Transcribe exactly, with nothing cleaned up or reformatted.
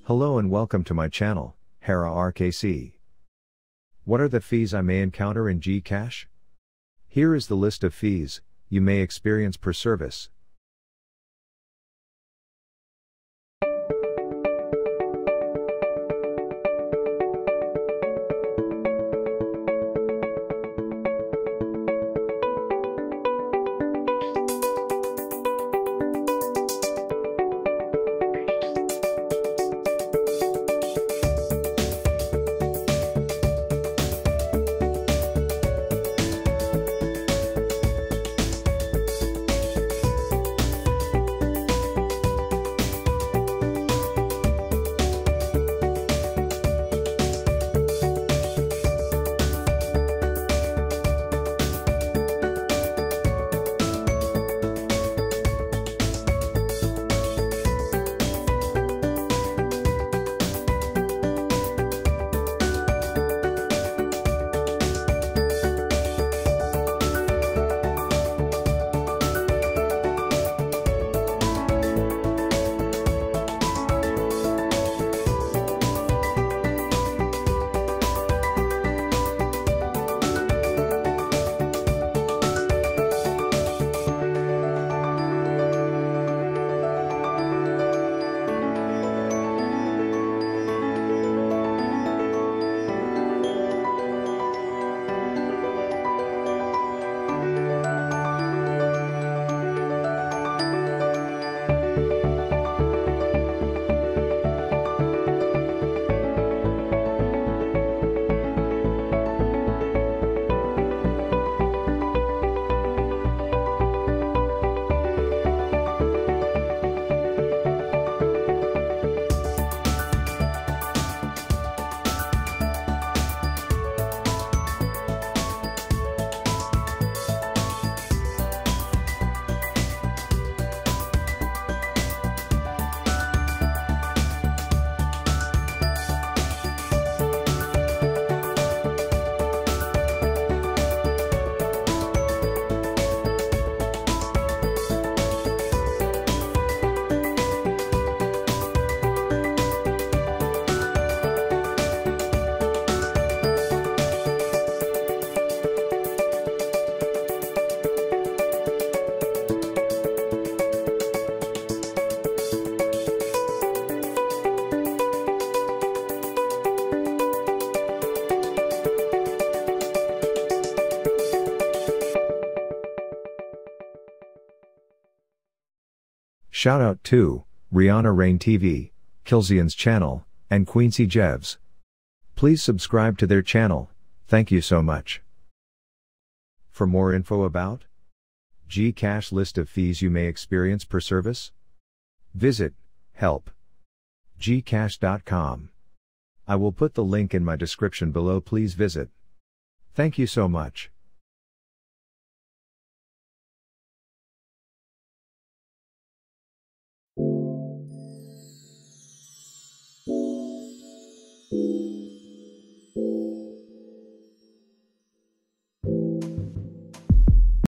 Hello and welcome to my channel, Hera R K C. What are the fees I may encounter in GCash? Here is the list of fees you may experience per service. Shout out to Rihanna Rain T V, Kilzian's channel, and Queency Jevs. Please subscribe to their channel, thank you so much. For more info about GCash list of fees you may experience per service, visit help g cash dot com. I will put the link in my description below, please visit. Thank you so much.